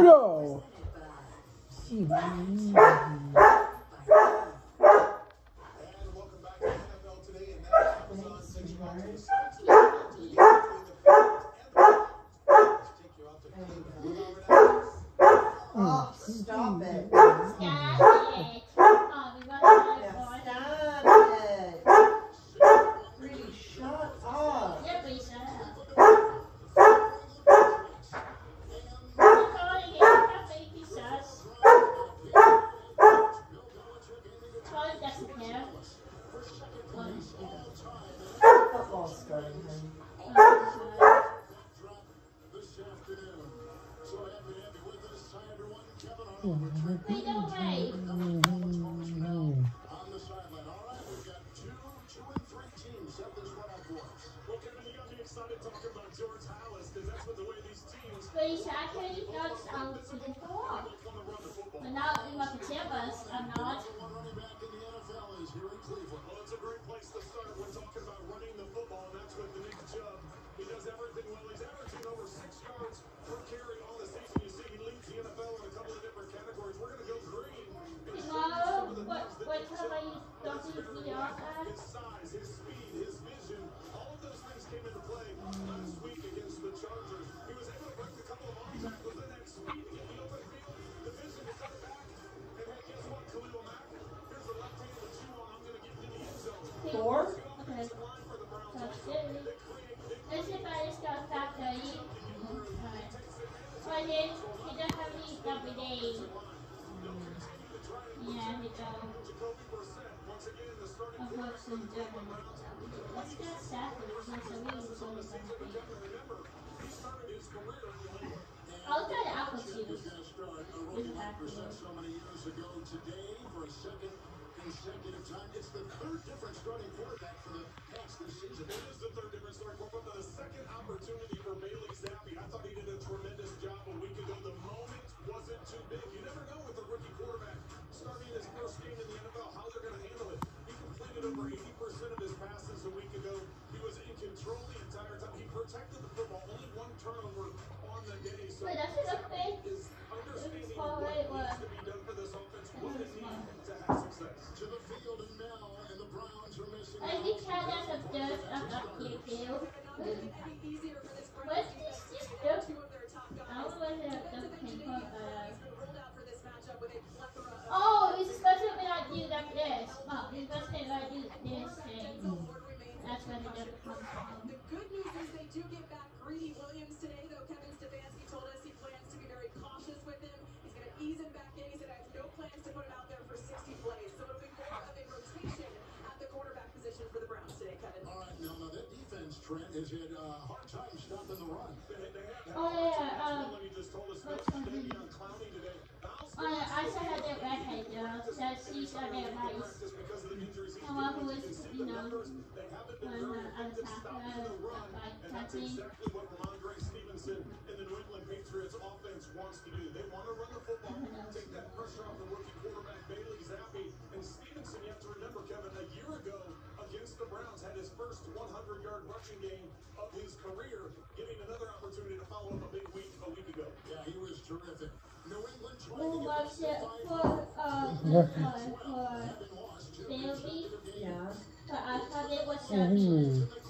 No. Oh, stop it. Stop it. Oh, we got Stop it. Really, shut up. Yeah, please shut up. You're calling it a baby sus. Charlie doesn't care. Football's starting, honey. Wait, no way. Wait, actually, that's before. But now in my pajamas, I'm not. Well, it's a great place to start. We're talking about running the football, and that's with Nick Chubb. He does everything well. He's averaging over 6 yards per carry all the season. You see, he leads the NFL in a couple of different categories. We're going to go green. Mom, what time are you talking to me off at? His size, his speed, his vision, all of those things came into play last week against the Chargers. He was able to break a couple of arm tackles, then that speed to get the open field, the vision to cut back. And hey, guess what, Khalil Mack? Here's the left hand to chew on. I'm going to get to the end zone. 4? Okay. That's it. Let's see if I just got factory. Alright. But then, he doesn't have to eat every day. Yeah, he don't. Of course, in German. Let's get Saturday. So we use all the time. I'll try the apple juice. With the apple juice. Consecutive time. It's the third different starting quarterback for the Pats this season. It is the third different starting quarterback, but the second opportunity for Bailey Zappi. I thought he did a tremendous job a week ago. The moment wasn't too big. You never know with a rookie quarterback starting his first game in the NFL how they're going to handle it. He completed over 80% of his passes a week ago. He was in control the entire time. He protected the football. Only one turnover on the day. So Wait, that's it, okay? is understanding Far what away, needs to be done for this offense. What it needs to have success. To the field and now, and the Browns are missing. I think Chad has a dirt up here too. What's this dirt? I don't know what the dirt came from. Oh, he's supposed to not do like this. Oh, he's supposed to not do this thing. That's where the dirt comes from. The good news is they do get back Greedy Williams today, though Kevin Stefanski told us he plans to be very cautious with him. He's going to ease him back in. He said, I have no plans to put him out there for 60 plays. So it'll be more of a rotation at the quarterback position for the Browns today, Kevin. All right, now that defense, Trent, has had a hard time stopping the run. Oh yeah, You just told us what's going to something? be on Clowney today. Oh yeah, I said I did redhead girl. Says she's a bit nice. Someone who is, you know, like touching. Exactly what Ramondre Stevenson and the New England Patriots offense wants to do. They want to run the football, take that pressure off the rookie quarterback Bailey Zappi. And Stevenson, you have to remember, Kevin, a year ago against the Browns had his first 100-yard rushing game of his career, getting another opportunity to follow up a big week a week ago. Yeah, he was terrific. New England Who was it for Bailey? Yeah. But I thought it was